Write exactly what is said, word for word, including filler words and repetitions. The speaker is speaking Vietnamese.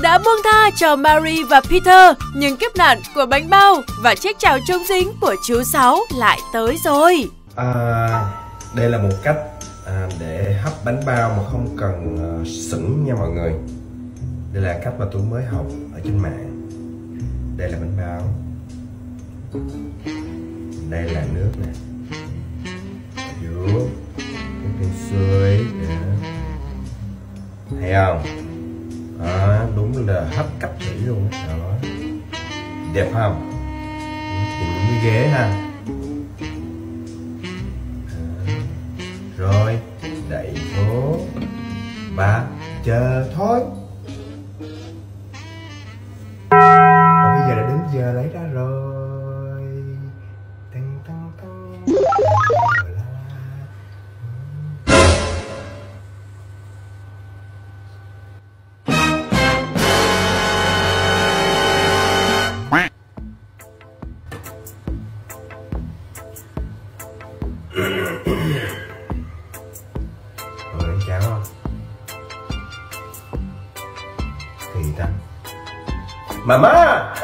đã buông tha cho Mary và Peter, nhưng kiếp nạn của bánh bao và chiếc chảo chống dính của chú Sáu lại tới rồi. À, đây là một cách à, để hấp bánh bao mà không cần uh, sửng nha mọi người. Đây là cách mà tôi mới học ở trên mạng. Đây là bánh bao, đây là nước nè, dưới cái cây sưởi nè, thấy không? Đó, đúng là hấp cách thủy luôn đó. Đẹp không? Tìm những cái ghế ha. Đó. Rồi đẩy vô và chờ thôi. Và bây giờ đã đến giờ lấy ra rồi. Tăng tăng tăng. Rồi ăn cháo không? Kỳ ta. Mama!